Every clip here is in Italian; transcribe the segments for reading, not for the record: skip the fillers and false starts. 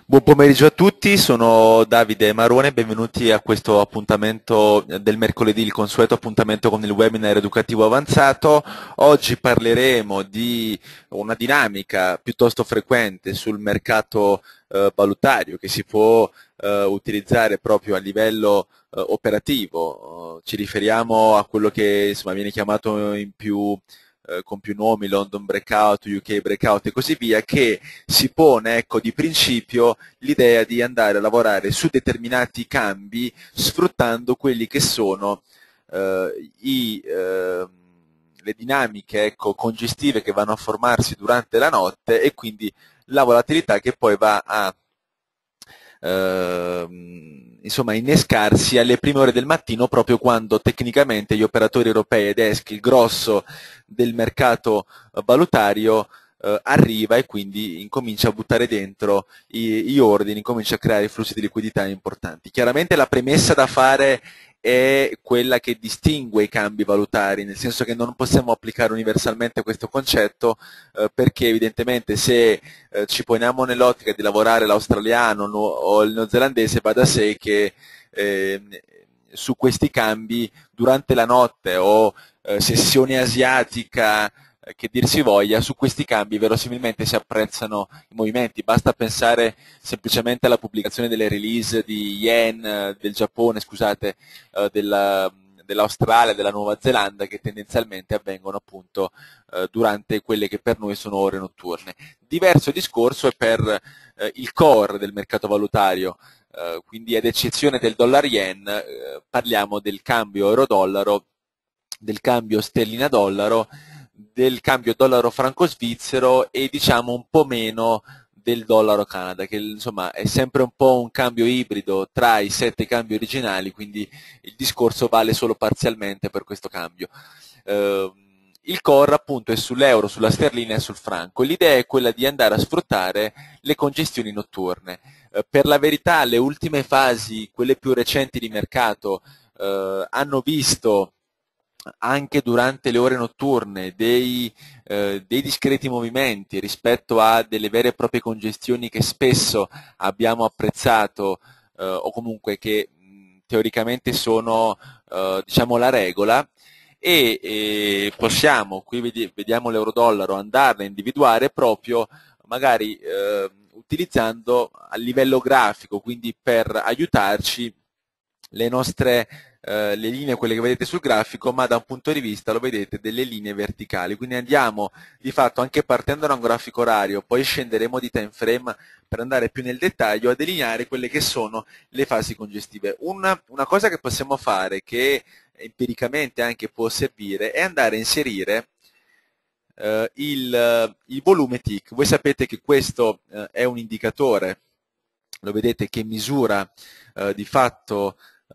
Buon pomeriggio a tutti, sono Davide Marone, benvenuti a questo appuntamento del mercoledì, il consueto appuntamento con il webinar educativo avanzato. Oggi parleremo di una dinamica piuttosto frequente sul mercato valutario che si può utilizzare proprio a livello operativo. Ci riferiamo a quello che insomma, viene chiamato con più nomi, London Breakout, UK Breakout e così via, che si pone ecco, di principio l'idea di andare a lavorare su determinati cambi sfruttando quelli che sono le dinamiche ecco, congestive che vanno a formarsi durante la notte e quindi la volatilità che poi va a insomma, innescarsi alle prime ore del mattino proprio quando tecnicamente gli operatori europei ed ESC, il grosso del mercato valutario, arriva e quindi incomincia a buttare dentro gli ordini, incomincia a creare flussi di liquidità importanti. Chiaramente la premessa da fare è quella che distingue i cambi valutari, nel senso che non possiamo applicare universalmente questo concetto perché evidentemente se ci poniamo nell'ottica di lavorare l'australiano o il neozelandese va da sé che su questi cambi durante la notte o sessione asiatica che dir si voglia, su questi cambi verosimilmente si apprezzano i movimenti, basta pensare semplicemente alla pubblicazione delle release di yen del Giappone, scusate, dell'Australia, della Nuova Zelanda, che tendenzialmente avvengono appunto durante quelle che per noi sono ore notturne. Diverso discorso è per il core del mercato valutario, quindi ad eccezione del dollar yen parliamo del cambio euro-dollaro, del cambio sterlina-dollaro, del cambio dollaro-franco svizzero e diciamo un po' meno del dollaro Canada, che insomma è sempre un po' un cambio ibrido tra i 7 cambi originali, quindi il discorso vale solo parzialmente per questo cambio. Il core appunto è sull'euro, sulla sterlina e sul franco. L'idea è quella di andare a sfruttare le congestioni notturne. Per la verità le ultime fasi, quelle più recenti di mercato, hanno visto anche durante le ore notturne dei discreti movimenti rispetto a delle vere e proprie congestioni che spesso abbiamo apprezzato o comunque che teoricamente sono diciamo la regola e possiamo, qui vediamo l'euro-dollaro, andarla a individuare proprio magari utilizzando a livello grafico, quindi per aiutarci le linee, quelle che vedete sul grafico, ma da un punto di vista, lo vedete, delle linee verticali. Quindi andiamo di fatto anche partendo da un grafico orario, poi scenderemo di time frame per andare più nel dettaglio a delineare quelle che sono le fasi congestive. Una cosa che possiamo fare, che empiricamente anche può servire, è andare a inserire il volume tick. Voi sapete che questo è un indicatore, lo vedete, che misura di fatto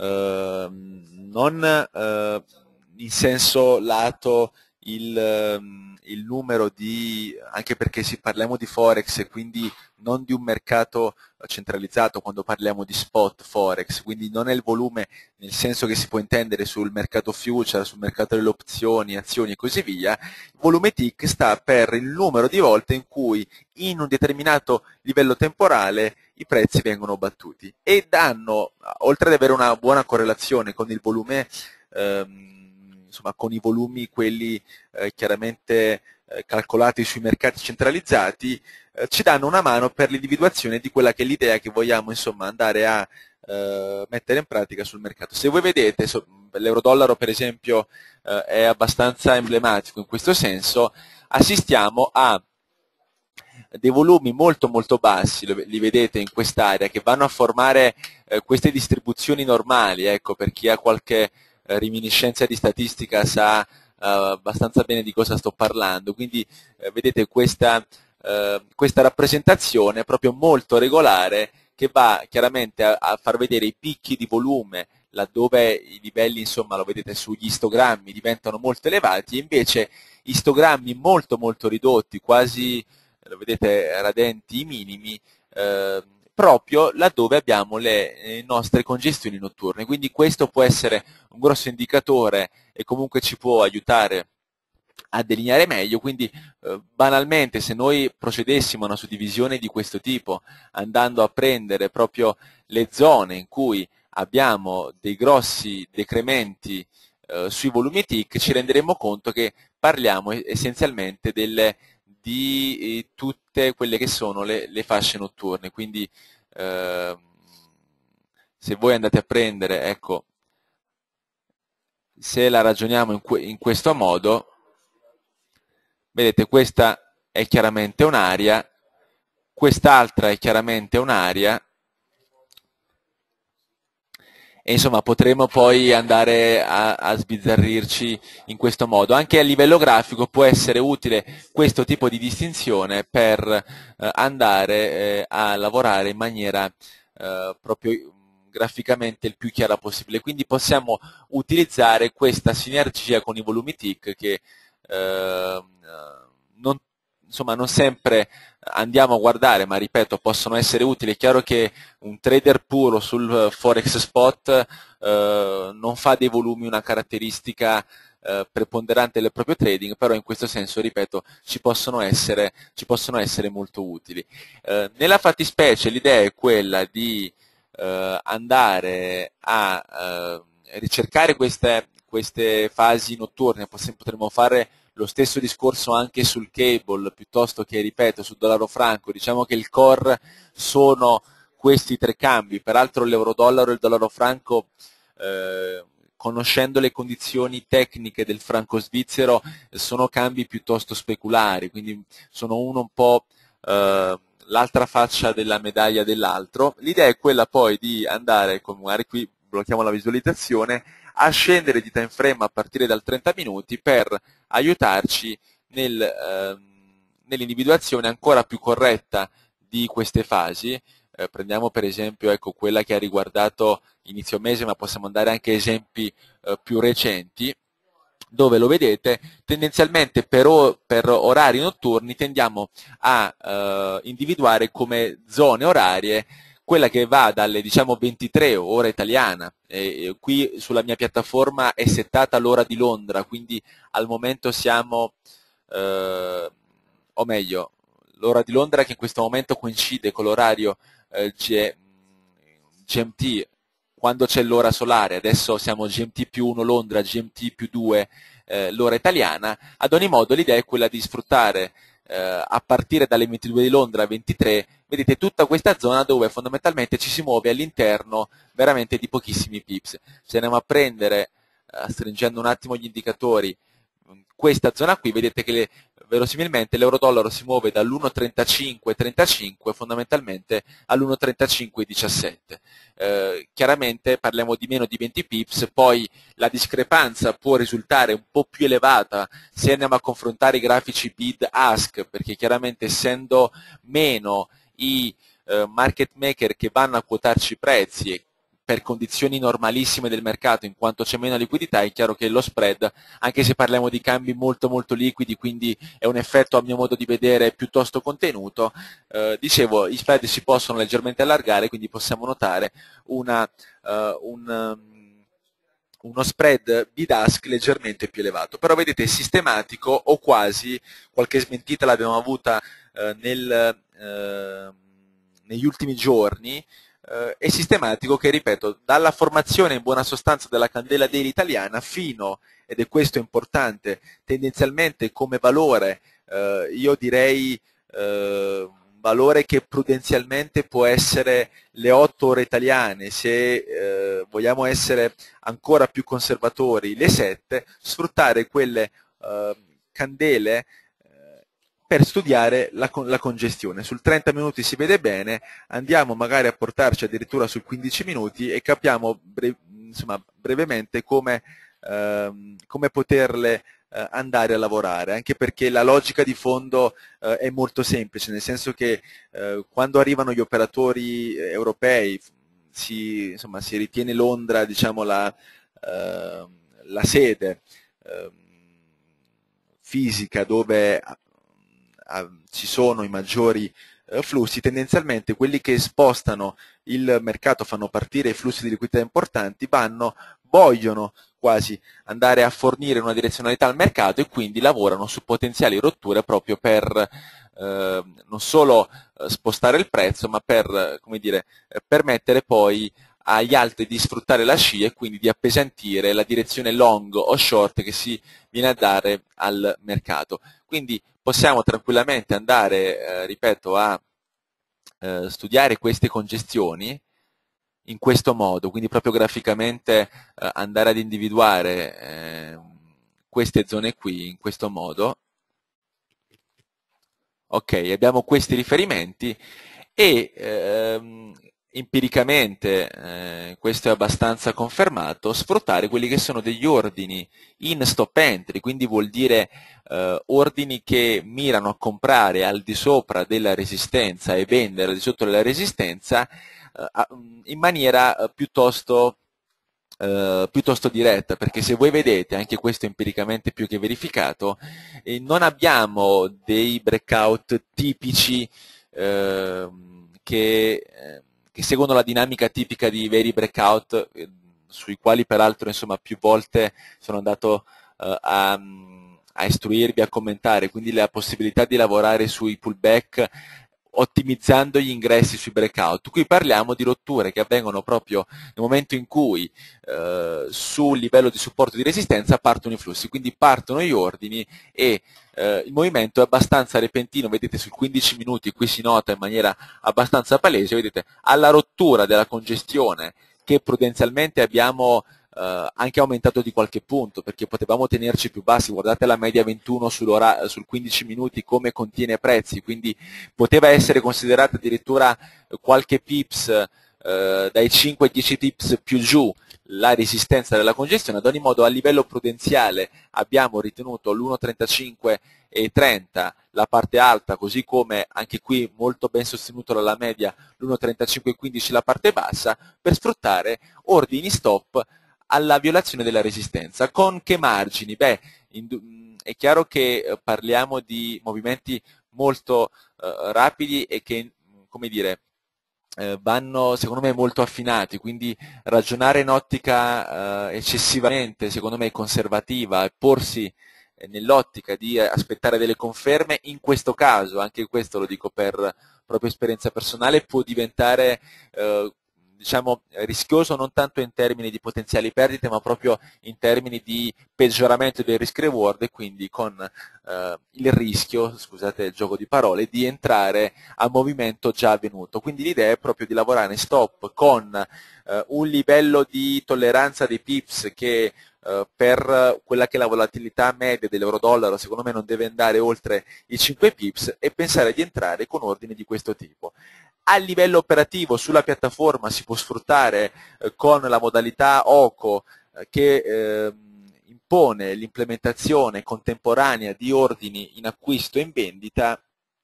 non in senso lato il numero di, anche perché parliamo di Forex e quindi non di un mercato centralizzato quando parliamo di spot Forex, quindi non è il volume nel senso che si può intendere sul mercato future, sul mercato delle opzioni, azioni e così via. Il volume tick sta per il numero di volte in cui in un determinato livello temporale i prezzi vengono battuti e danno, oltre ad avere una buona correlazione con il volume, insomma con i volumi quelli chiaramente calcolati sui mercati centralizzati, ci danno una mano per l'individuazione di quella che è l'idea che vogliamo insomma andare a mettere in pratica sul mercato. Se voi vedete, l'euro-dollaro per esempio è abbastanza emblematico in questo senso, assistiamo a dei volumi molto molto bassi, li vedete in quest'area, che vanno a formare queste distribuzioni normali, ecco, per chi ha qualche reminiscenza di statistica sa abbastanza bene di cosa sto parlando, quindi vedete questa rappresentazione proprio molto regolare che va chiaramente a far vedere i picchi di volume laddove i livelli, insomma, lo vedete sugli istogrammi, diventano molto elevati, e invece istogrammi molto molto ridotti, quasi lo vedete radenti i minimi, proprio laddove abbiamo le nostre congestioni notturne. Quindi questo può essere un grosso indicatore e comunque ci può aiutare a delineare meglio, quindi banalmente se noi procedessimo a una suddivisione di questo tipo, andando a prendere proprio le zone in cui abbiamo dei grossi decrementi sui volumi TIC, ci renderemo conto che parliamo essenzialmente di tutte quelle che sono le fasce notturne, quindi eh, se voi andate a prendere, ecco, se la ragioniamo in questo modo, vedete questa è chiaramente un'area, quest'altra è chiaramente un'area, e insomma potremo poi andare a sbizzarrirci in questo modo. Anche a livello grafico può essere utile questo tipo di distinzione per andare a lavorare in maniera proprio graficamente il più chiara possibile. Quindi possiamo utilizzare questa sinergia con i volumi TIC che non, insomma, non sempre andiamo a guardare, ma ripeto, possono essere utili. È chiaro che un trader puro sul Forex Spot non fa dei volumi una caratteristica preponderante del proprio trading, però in questo senso, ripeto, ci possono essere molto utili. Nella fattispecie l'idea è quella di andare a ricercare queste fasi notturne, potremmo fare lo stesso discorso anche sul cable, piuttosto che, ripeto, sul dollaro franco. Diciamo che il core sono questi tre cambi, peraltro l'euro-dollaro e il dollaro franco, conoscendo le condizioni tecniche del franco svizzero, sono cambi piuttosto speculari, quindi sono uno un po' l'altra faccia della medaglia dell'altro. L'idea è quella poi di andare, come magari qui blocchiamo la visualizzazione, a scendere di time frame a partire dal 30 minuti per aiutarci nell'individuazione ancora più corretta di queste fasi. Prendiamo per esempio, ecco, quella che ha riguardato inizio mese, ma possiamo andare anche a esempi più recenti, dove lo vedete, tendenzialmente per orari notturni tendiamo a individuare come zone orarie quella che va dalle, diciamo, 23 ora italiana, qui sulla mia piattaforma è settata l'ora di Londra, quindi al momento siamo, o meglio, l'ora di Londra che in questo momento coincide con l'orario GMT quando c'è l'ora solare. Adesso siamo GMT più 1 Londra, GMT più 2 l'ora italiana. Ad ogni modo l'idea è quella di sfruttare a partire dalle 22 di Londra a 23, vedete tutta questa zona dove fondamentalmente ci si muove all'interno veramente di pochissimi pips. Se andiamo a prendere, stringendo un attimo gli indicatori, questa zona qui, vedete che verosimilmente l'euro-dollaro si muove dall'1,35 fondamentalmente all'1,35,17. Chiaramente parliamo di meno di 20 pips, poi la discrepanza può risultare un po' più elevata se andiamo a confrontare i grafici bid-ask, perché chiaramente essendo meno i market maker che vanno a quotarci i prezzi per condizioni normalissime del mercato, in quanto c'è meno liquidità, è chiaro che lo spread, anche se parliamo di cambi molto molto liquidi, quindi è un effetto a mio modo di vedere piuttosto contenuto, dicevo, i spread si possono leggermente allargare, quindi possiamo notare uno spread bid-ask leggermente più elevato. Però vedete, sistematico o quasi, qualche smentita l'abbiamo avuta negli ultimi giorni, è sistematico che, ripeto, dalla formazione in buona sostanza della candela daily italiana fino, ed è questo importante, tendenzialmente come valore, io direi un valore che prudenzialmente può essere le 8 ore italiane, se vogliamo essere ancora più conservatori, le 7, sfruttare quelle candele per studiare la congestione. Sul 30 minuti si vede bene, andiamo magari a portarci addirittura sul 15 minuti e capiamo insomma, brevemente come poterle andare a lavorare, anche perché la logica di fondo è molto semplice, nel senso che quando arrivano gli operatori europei insomma, si ritiene Londra, diciamo, la sede fisica dove ci sono i maggiori flussi. Tendenzialmente quelli che spostano il mercato, fanno partire i flussi di liquidità importanti, vogliono quasi andare a fornire una direzionalità al mercato e quindi lavorano su potenziali rotture proprio per non solo spostare il prezzo, ma per, come dire, permettere poi agli altri di sfruttare la scia e quindi di appesantire la direzione long o short che si viene a dare al mercato. Quindi possiamo tranquillamente andare, ripeto, a studiare queste congestioni in questo modo, quindi proprio graficamente andare ad individuare queste zone qui in questo modo. Ok, abbiamo questi riferimenti e empiricamente, questo è abbastanza confermato, sfruttare quelli che sono degli ordini in stop entry, quindi vuol dire ordini che mirano a comprare al di sopra della resistenza e vendere al di sotto della resistenza in maniera piuttosto diretta, perché se voi vedete, anche questo è empiricamente più che verificato, non abbiamo dei breakout tipici che seguono la dinamica tipica di veri breakout, sui quali peraltro insomma più volte sono andato a istruirvi, a commentare, quindi la possibilità di lavorare sui pullback ottimizzando gli ingressi sui breakout. Qui parliamo di rotture che avvengono proprio nel momento in cui sul livello di supporto e di resistenza partono i flussi, quindi partono gli ordini e il movimento è abbastanza repentino, vedete sul 15 minuti qui si nota in maniera abbastanza palese, vedete alla rottura della congestione che prudenzialmente abbiamo anche aumentato di qualche punto, perché potevamo tenerci più bassi, guardate la media 21 sul 15 minuti come contiene prezzi, quindi poteva essere considerata addirittura qualche pips dai 5 ai 10 pips più giù la resistenza della congestione. Ad ogni modo a livello prudenziale abbiamo ritenuto l'1,35 e 30 la parte alta, così come anche qui molto ben sostenuto dalla media l'1,35 e 15 la parte bassa, per sfruttare ordini stop alla violazione della resistenza. Con che margini? Beh, è chiaro che parliamo di movimenti molto rapidi e che, come dire, vanno secondo me molto affinati, quindi ragionare in ottica eccessivamente, secondo me, conservativa e porsi nell'ottica di aspettare delle conferme, in questo caso, anche questo lo dico per propria esperienza personale, può diventare diciamo rischioso non tanto in termini di potenziali perdite, ma proprio in termini di peggioramento del risk reward e quindi con il rischio, scusate il gioco di parole, di entrare a movimento già avvenuto. Quindi l'idea è proprio di lavorare in stop con un livello di tolleranza dei pips che per quella che è la volatilità media dell'euro-dollaro secondo me non deve andare oltre i 5 pips e pensare di entrare con ordini di questo tipo. A livello operativo sulla piattaforma si può sfruttare con la modalità OCO che impone l'implementazione contemporanea di ordini in acquisto e in vendita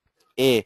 e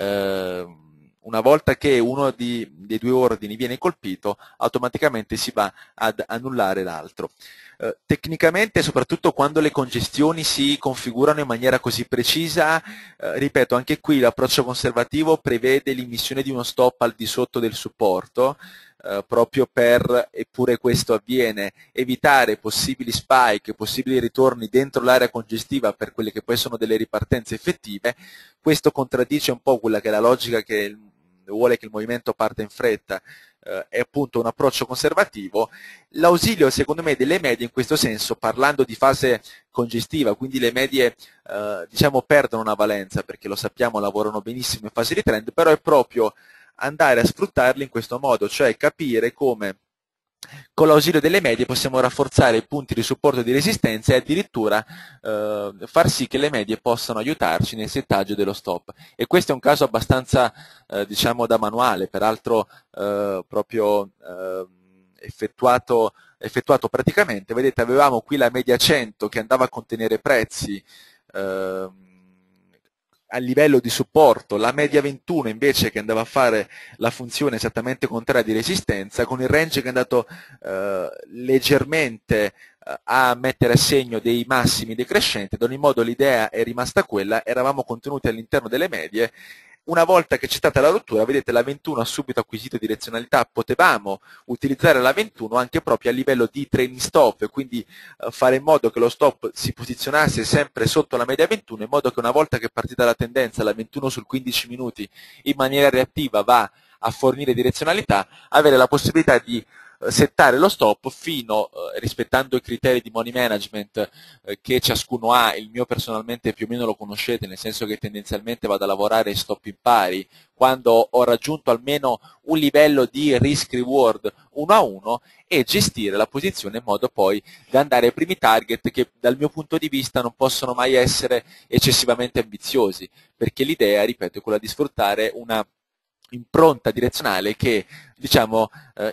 una volta che uno dei due ordini viene colpito automaticamente si va ad annullare l'altro. Tecnicamente, soprattutto quando le congestioni si configurano in maniera così precisa, ripeto, anche qui l'approccio conservativo prevede l'immissione di uno stop al di sotto del supporto, proprio per, eppure questo avviene, evitare possibili spike, possibili ritorni dentro l'area congestiva per quelle che poi sono delle ripartenze effettive. Questo contraddice un po' quella che è la logica che vuole che il movimento parta in fretta, è appunto un approccio conservativo. L'ausilio secondo me delle medie in questo senso, parlando di fase congestiva, quindi le medie diciamo perdono una valenza perché lo sappiamo lavorano benissimo in fase di trend, però è proprio andare a sfruttarli in questo modo, cioè capire come con l'ausilio delle medie possiamo rafforzare i punti di supporto e di resistenza e addirittura far sì che le medie possano aiutarci nel settaggio dello stop. E questo è un caso abbastanza diciamo da manuale, peraltro proprio effettuato praticamente. Vedete, avevamo qui la media 100 che andava a contenere prezzi a livello di supporto, la media 21 invece che andava a fare la funzione esattamente contraria di resistenza, con il range che è andato leggermente a mettere a segno dei massimi decrescenti. Ad ogni modo l'idea è rimasta quella, eravamo contenuti all'interno delle medie Una volta che c'è stata la rottura, vedete la 21 ha subito acquisito direzionalità, potevamo utilizzare la 21 anche proprio a livello di trailing stop, quindi fare in modo che lo stop si posizionasse sempre sotto la media 21, in modo che una volta che è partita la tendenza, la 21 sul 15 minuti in maniera reattiva va a fornire direzionalità, avere la possibilità di settare lo stop fino, rispettando i criteri di money management che ciascuno ha. Il mio personalmente più o meno lo conoscete, nel senso che tendenzialmente vado a lavorare stop impari, quando ho raggiunto almeno un livello di risk reward 1 a 1, e gestire la posizione in modo poi da andare ai primi target, che dal mio punto di vista non possono mai essere eccessivamente ambiziosi, perché l'idea, ripeto, è quella di sfruttare una impronta direzionale che, diciamo,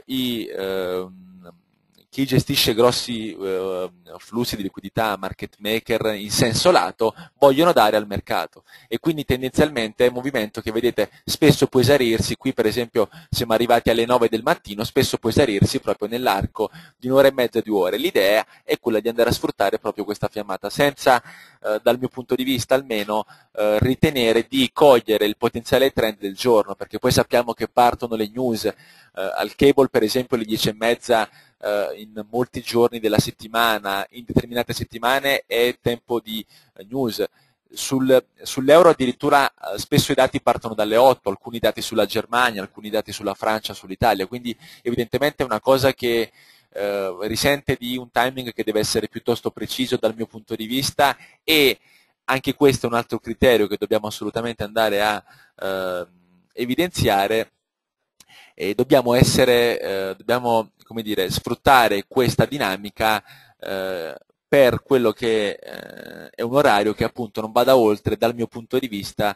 chi gestisce grossi flussi di liquidità, market maker in senso lato, vogliono dare al mercato, e quindi tendenzialmente è un movimento che, vedete, spesso può esaurrirsi. Qui per esempio siamo arrivati alle 9 del mattino, spesso può esaurrirsi proprio nell'arco di un'ora e mezza, 2 ore. L'idea è quella di andare a sfruttare proprio questa fiammata, senza, dal mio punto di vista almeno, ritenere di cogliere il potenziale trend del giorno, perché poi sappiamo che partono le news, al cable per esempio alle 10:30 in molti giorni della settimana, in determinate settimane è tempo di news. Sull'euro addirittura spesso i dati partono dalle 8, alcuni dati sulla Germania, alcuni dati sulla Francia, sull'Italia, quindi evidentemente è una cosa che risente di un timing che deve essere piuttosto preciso dal mio punto di vista, e anche questo è un altro criterio che dobbiamo assolutamente andare a evidenziare. E dobbiamo come dire, sfruttare questa dinamica per quello che è un orario che appunto non vada oltre, dal mio punto di vista,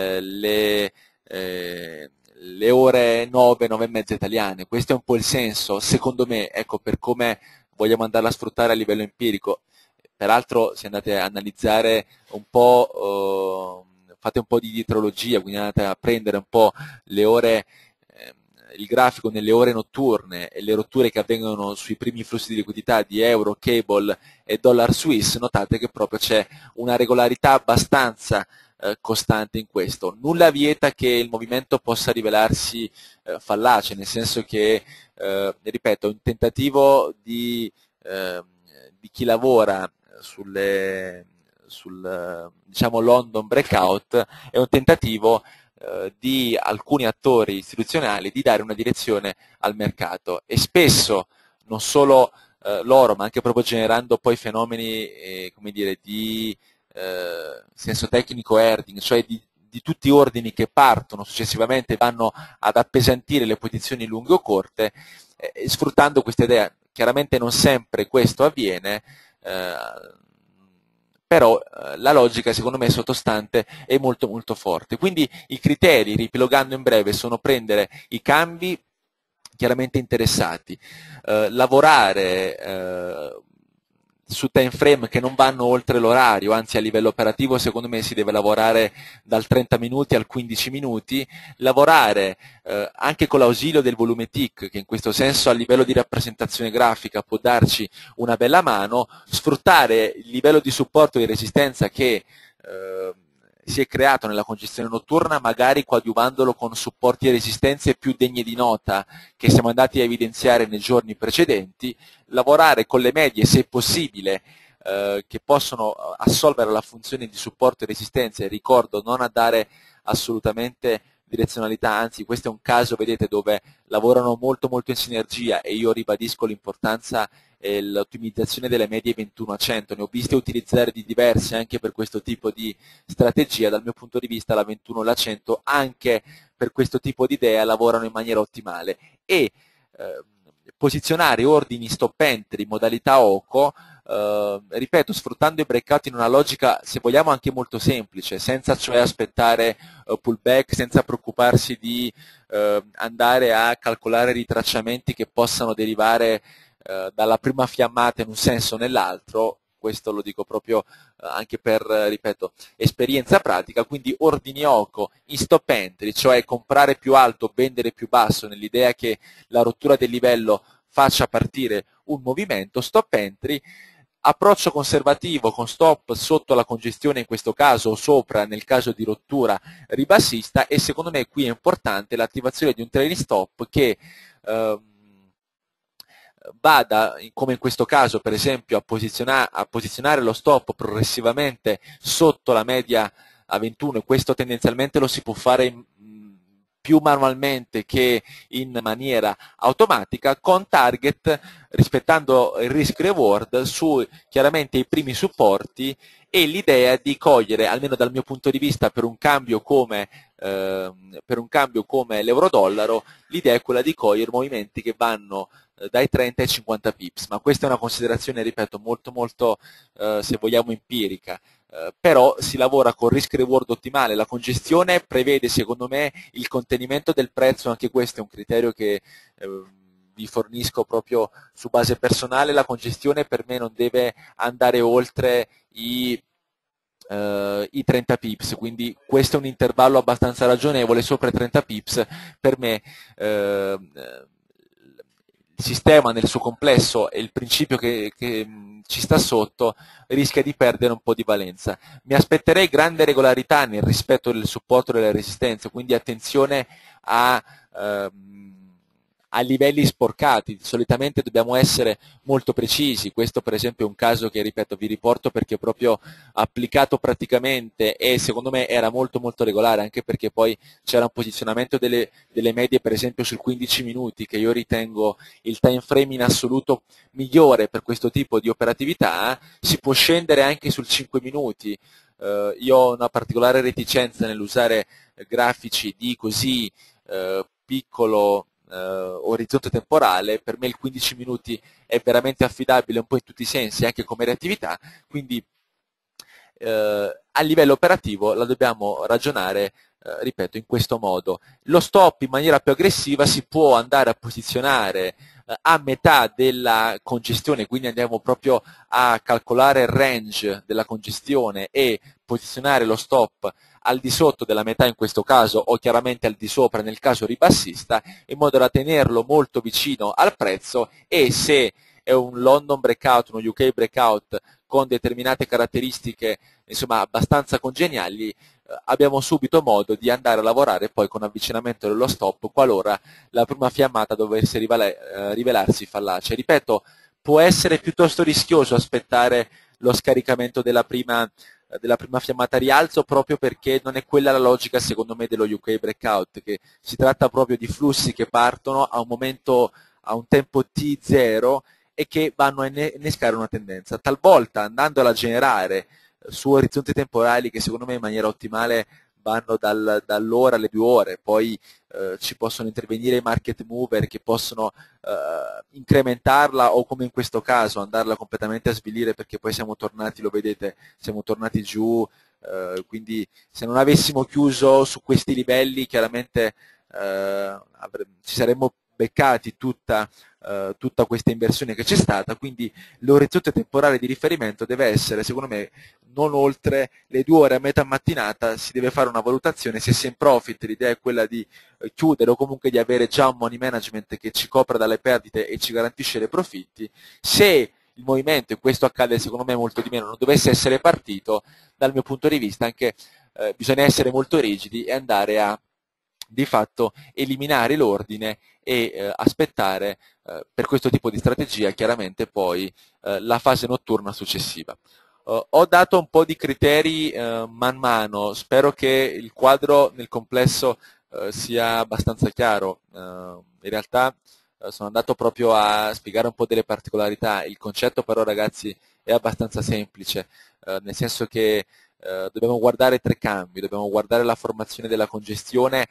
le ore 9, 9 e mezza italiane. Questo è un po' il senso, secondo me, ecco, per come vogliamo andarla a sfruttare a livello empirico. Peraltro, se andate a analizzare un po', fate un po' di dietrologia, quindi andate a prendere un po' le ore, il grafico nelle ore notturne e le rotture che avvengono sui primi flussi di liquidità di euro, cable e dollar swiss, notate che proprio c'è una regolarità abbastanza costante in questo. Nulla vieta che il movimento possa rivelarsi fallace, nel senso che, ripeto, un tentativo di chi lavora sul diciamo London breakout è un tentativo di alcuni attori istituzionali di dare una direzione al mercato, e spesso non solo loro, ma anche proprio generando poi fenomeni come dire, di senso tecnico herding, cioè di tutti ordini che partono successivamente vanno ad appesantire le posizioni lunghe o corte, sfruttando questa idea. Chiaramente non sempre questo avviene, però la logica secondo me sottostante è molto molto forte. Quindi i criteri, riepilogando in breve, sono prendere i cambi chiaramente interessati, lavorare su time frame che non vanno oltre l'orario, anzi a livello operativo secondo me si deve lavorare dal 30 minuti al 15 minuti, lavorare anche con l'ausilio del volume tick, che in questo senso a livello di rappresentazione grafica può darci una bella mano, sfruttare il livello di supporto e di resistenza che si è creato nella congestione notturna, magari coadiuvandolo con supporti e resistenze più degne di nota che siamo andati a evidenziare nei giorni precedenti, lavorare con le medie se possibile che possono assolvere la funzione di supporto e resistenza, e ricordo non a dare assolutamente direzionalità, anzi questo è un caso, vedete, dove lavorano molto molto in sinergia, e io ribadisco l'importanza e l'ottimizzazione delle medie 21 a 100, ne ho viste utilizzare di diverse anche per questo tipo di strategia. Dal mio punto di vista la 21 e la 100 anche per questo tipo di idea lavorano in maniera ottimale, e posizionare ordini stop entry in modalità OCO, ripeto, sfruttando i breakout in una logica, se vogliamo, anche molto semplice, senza cioè aspettare pullback, senza preoccuparsi di andare a calcolare ritracciamenti che possano derivare dalla prima fiammata in un senso o nell'altro. Questo lo dico proprio anche per, ripeto, esperienza pratica. Quindi ordini OCO in stop entry, cioè comprare più alto, vendere più basso, nell'idea che la rottura del livello faccia partire un movimento, stop entry approccio conservativo con stop sotto la congestione in questo caso o sopra nel caso di rottura ribassista, e secondo me qui è importante l'attivazione di un trailing stop che vada, come in questo caso per esempio, a posizionare lo stop progressivamente sotto la media a 21, e questo tendenzialmente lo si può fare più manualmente che in maniera automatica, con target rispettando il risk reward su chiaramente i primi supporti, e l'idea di cogliere, almeno dal mio punto di vista, per un cambio come l'euro-dollaro, l'idea è quella di cogliere movimenti che vanno dai 30 ai 50 pips, ma questa è una considerazione, ripeto, molto se vogliamo empirica. Però si lavora con risk reward ottimale. La congestione prevede secondo me il contenimento del prezzo, anche questo è un criterio che vi fornisco proprio su base personale. La congestione per me non deve andare oltre i 30 pips, quindi questo è un intervallo abbastanza ragionevole. Sopra i 30 pips per me il sistema nel suo complesso e il principio che ci sta sotto rischia di perdere un po' di valenza. Mi aspetterei grande regolarità nel rispetto del supporto e delle resistenze, quindi attenzione a livelli sporcati. Solitamente dobbiamo essere molto precisi. Questo per esempio è un caso che, ripeto, vi riporto perché proprio applicato praticamente, e secondo me era molto regolare, anche perché poi c'era un posizionamento delle medie per esempio sul 15 minuti, che io ritengo il time frame in assoluto migliore per questo tipo di operatività. Si può scendere anche sul 5 minuti. Io ho una particolare reticenza nell'usare grafici di così piccolo orizzonte temporale. Per me il 15 minuti è veramente affidabile un po' in tutti i sensi, anche come reattività, quindi a livello operativo la dobbiamo ragionare, ripeto, in questo modo. Lo stop in maniera più aggressiva si può andare a posizionare a metà della congestione, quindi andiamo proprio a calcolare il range della congestione e posizionare lo stop al di sotto della metà in questo caso, o chiaramente al di sopra nel caso ribassista, in modo da tenerlo molto vicino al prezzo, e se è un London breakout, uno UK breakout con determinate caratteristiche insomma abbastanza congeniali, abbiamo subito modo di andare a lavorare poi con avvicinamento dello stop qualora la prima fiammata dovesse rivelarsi fallace. Ripeto, può essere piuttosto rischioso aspettare lo scaricamento della prima fiammata a rialzo, proprio perché non è quella la logica secondo me dello UK breakout, che si tratta proprio di flussi che partono a un tempo T0 e che vanno a innescare una tendenza. Talvolta, andandola a generare su orizzonti temporali che secondo me in maniera ottimale vanno dall'ora alle 2 ore, poi ci possono intervenire i market mover che possono incrementarla, o come in questo caso andarla completamente a svilire, perché poi siamo tornati, lo vedete, siamo tornati giù, quindi se non avessimo chiuso su questi livelli chiaramente ci saremmo beccati tutta questa inversione che c'è stata. Quindi l'orizzonte temporale di riferimento deve essere, secondo me, non oltre le 2 ore a metà mattinata. Si deve fare una valutazione se si è in profit, l'idea è quella di chiudere o comunque di avere già un money management che ci copra dalle perdite e ci garantisce dei profitti. Se il movimento, e questo accade secondo me molto di meno, non dovesse essere partito, dal mio punto di vista anche bisogna essere molto rigidi e andare a di fatto eliminare l'ordine e aspettare per questo tipo di strategia chiaramente poi la fase notturna successiva. Ho dato un po' di criteri man mano, spero che il quadro nel complesso sia abbastanza chiaro. In realtà sono andato proprio a spiegare un po' delle particolarità. Il concetto però, ragazzi, è abbastanza semplice, nel senso che dobbiamo guardare 3 cambi, dobbiamo guardare la formazione della congestione,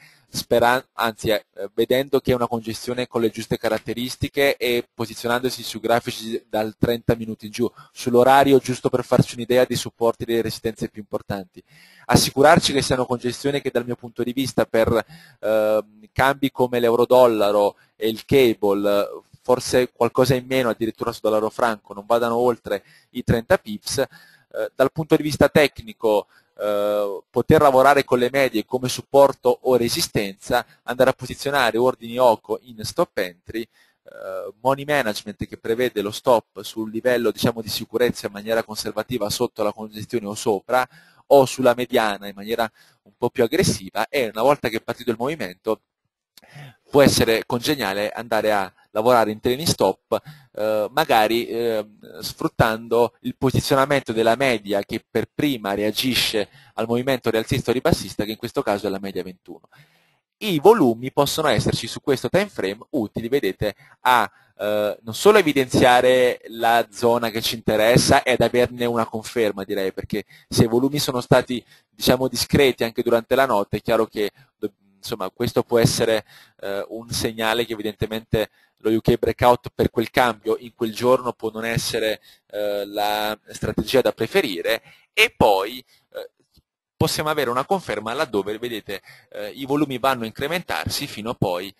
vedendo che è una congestione con le giuste caratteristiche e posizionandosi su grafici dal 30 minuti in giù, sull'orario, giusto per farci un'idea dei supporti e delle resistenze più importanti. Assicurarci che siano congestioni che dal mio punto di vista per cambi come l'euro-dollaro e il cable, forse qualcosa in meno addirittura su dollaro franco, non vadano oltre i 30 pips. Dal punto di vista tecnico, poter lavorare con le medie come supporto o resistenza, andare a posizionare ordini OCO in stop entry, money management che prevede lo stop sul livello diciamo di sicurezza in maniera conservativa sotto la congestione o sopra, o sulla mediana in maniera un po' più aggressiva, e una volta che è partito il movimento può essere congeniale andare a lavorare in trailing stop, magari sfruttando il posizionamento della media che per prima reagisce al movimento rialzista o ribassista, che in questo caso è la media 21. I volumi possono esserci su questo time frame utili, vedete, a non solo evidenziare la zona che ci interessa ed averne una conferma, direi, perché se i volumi sono stati diciamo discreti anche durante la notte, è chiaro che insomma questo può essere un segnale che evidentemente lo UK breakout per quel cambio in quel giorno può non essere la strategia da preferire, e poi possiamo avere una conferma laddove, vedete, i volumi vanno a incrementarsi fino poi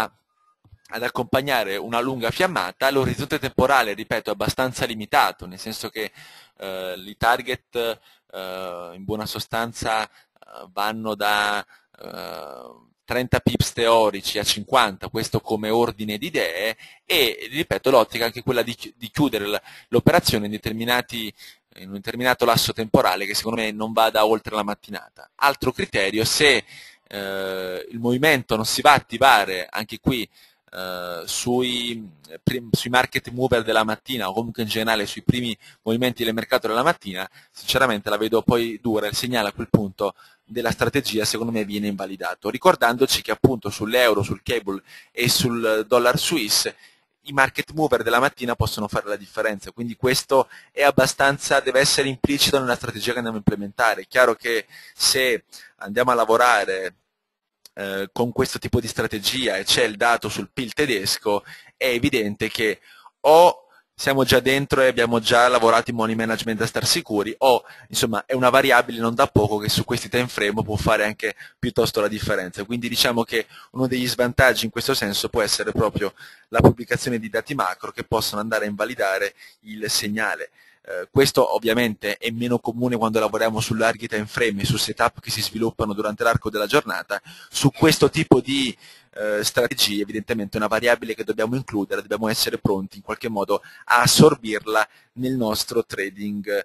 ad accompagnare una lunga fiammata. L'orizzonte temporale, ripeto, è abbastanza limitato, nel senso che i target in buona sostanza vanno da 30 pips teorici a 50, questo come ordine di idee, e ripeto l'ottica è anche quella di chiudere l'operazione in un determinato lasso temporale che secondo me non vada oltre la mattinata. Altro criterio: se il movimento non si va a attivare anche qui sui market mover della mattina, o comunque in generale sui primi movimenti del mercato della mattina, sinceramente la vedo poi dura. Il segnale a quel punto della strategia secondo me viene invalidato, ricordandoci che appunto sull'euro, sul cable e sul dollar Swiss i market mover della mattina possono fare la differenza, quindi questo è abbastanza, deve essere implicito nella strategia che andiamo a implementare. È chiaro che se andiamo a lavorare con questo tipo di strategia e c'è il dato sul PIL tedesco, è evidente che o siamo già dentro e abbiamo già lavorato in money management da star sicuri, o insomma è una variabile non da poco che su questi time frame può fare anche piuttosto la differenza. Quindi diciamo che uno degli svantaggi in questo senso può essere proprio la pubblicazione di dati macro che possono andare a invalidare il segnale. Questo ovviamente è meno comune quando lavoriamo su larghi time frame e su setup che si sviluppano durante l'arco della giornata. Su questo tipo di strategie evidentemente è una variabile che dobbiamo includere, dobbiamo essere pronti in qualche modo a assorbirla nel nostro trading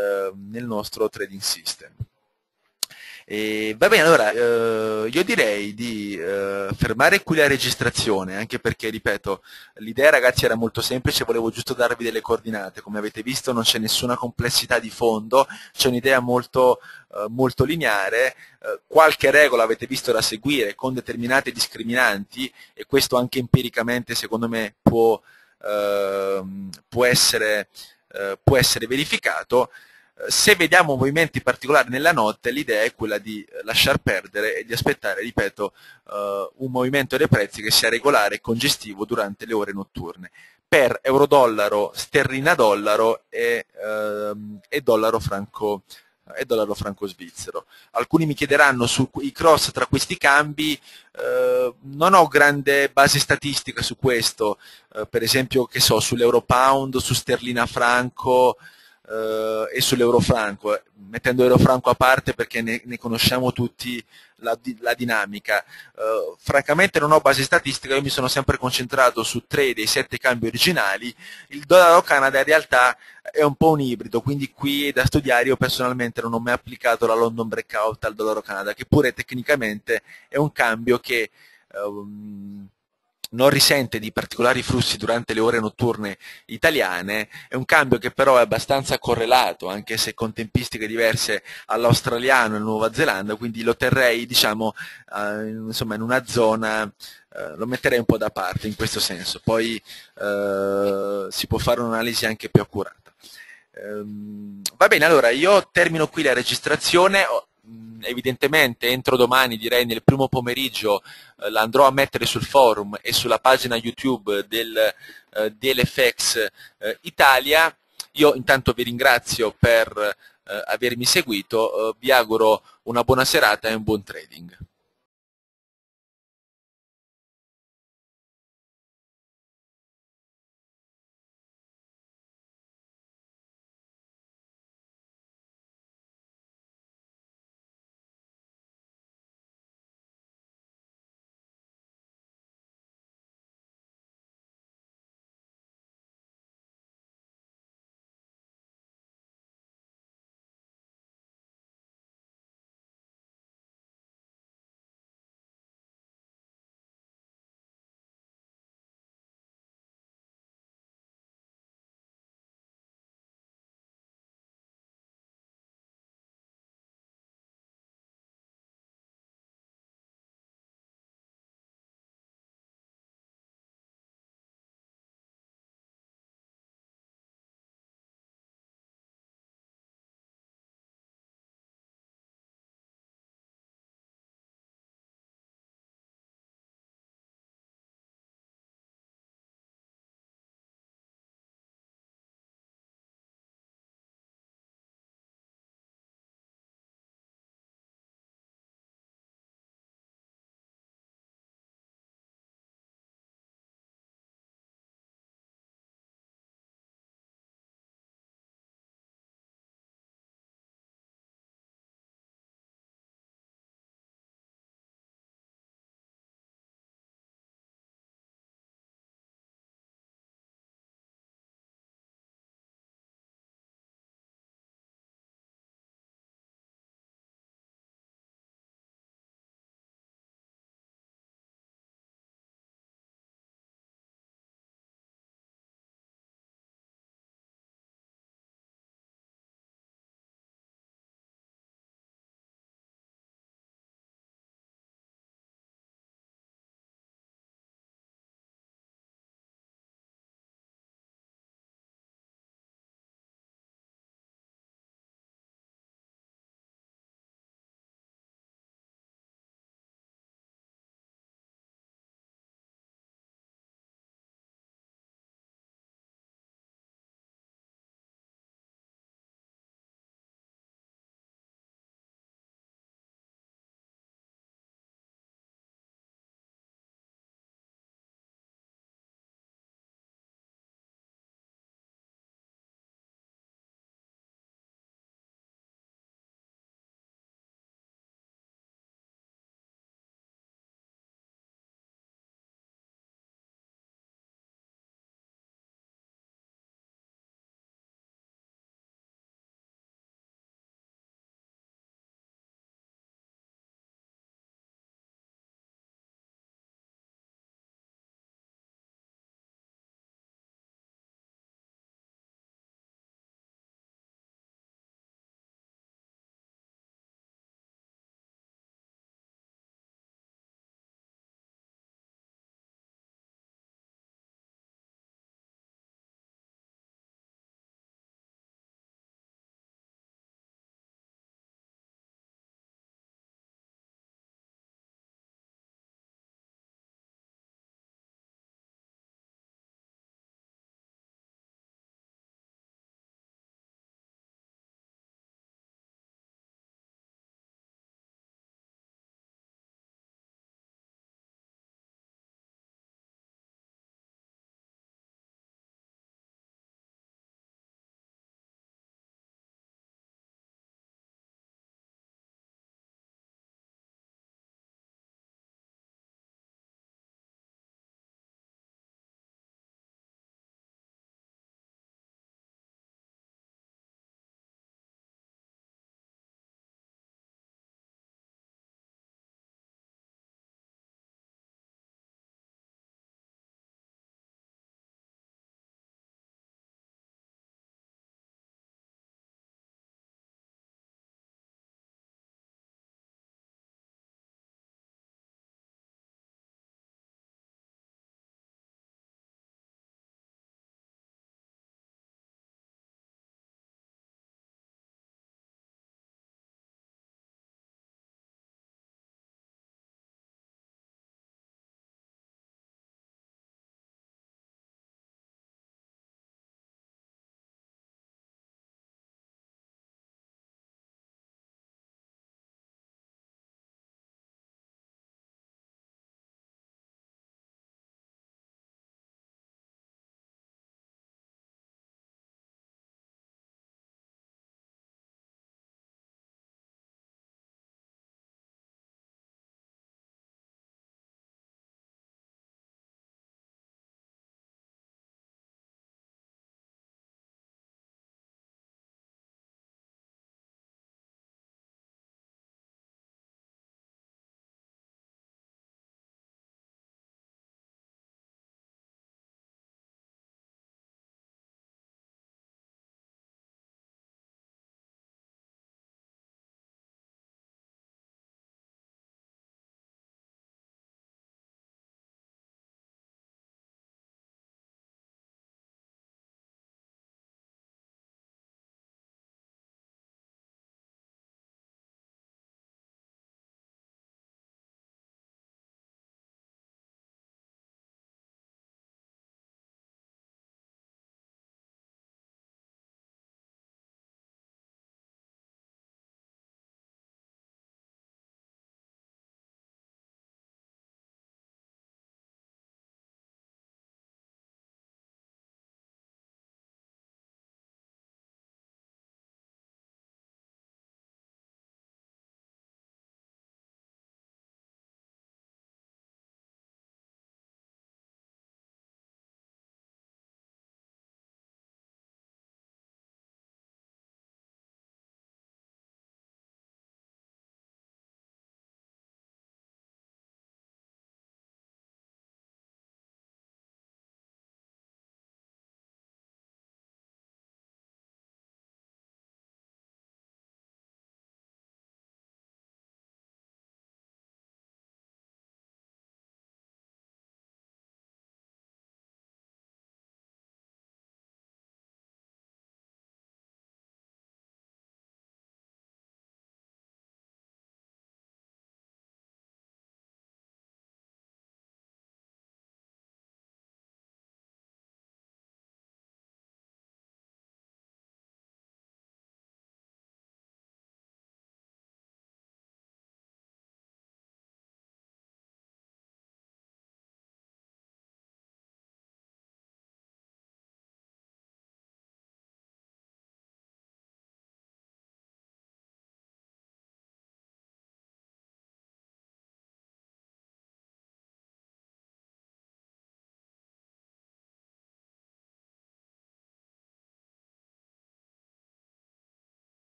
system. E va bene, allora io direi di fermare qui la registrazione, anche perché, ripeto, l'idea ragazzi era molto semplice, volevo giusto darvi delle coordinate. Come avete visto non c'è nessuna complessità di fondo, c'è un'idea molto lineare, qualche regola avete visto da seguire con determinate discriminanti, e questo anche empiricamente secondo me può essere verificato. Se vediamo movimenti particolari nella notte, l'idea è quella di lasciar perdere e di aspettare, ripeto, un movimento dei prezzi che sia regolare e congestivo durante le ore notturne, per euro-dollaro, sterlina-dollaro e dollaro franco svizzero. Alcuni mi chiederanno sui cross tra questi cambi, non ho grande base statistica su questo, per esempio che so, sull'euro pound, su sterlina franco, e sull'euro franco, mettendo l'euro franco a parte perché ne conosciamo tutti la dinamica. Francamente non ho base statistica, io mi sono sempre concentrato su 3 dei 7 cambi originali. Il dollaro Canada in realtà è un po' un ibrido, quindi qui è da studiare. Io personalmente non ho mai applicato la London Breakout al dollaro Canada, che pure tecnicamente è un cambio che non risente di particolari flussi durante le ore notturne italiane, è un cambio che però è abbastanza correlato, anche se con tempistiche diverse, all'australiano e alla Nuova Zelanda, quindi lo terrei, diciamo, insomma, in una zona, lo metterei un po' da parte in questo senso. Poi si può fare un'analisi anche più accurata. Va bene, allora io termino qui la registrazione. Evidentemente entro domani, direi nel primo pomeriggio, la andrò a mettere sul forum e sulla pagina YouTube dell'FX Italia. Io intanto vi ringrazio per avermi seguito, vi auguro una buona serata e un buon trading.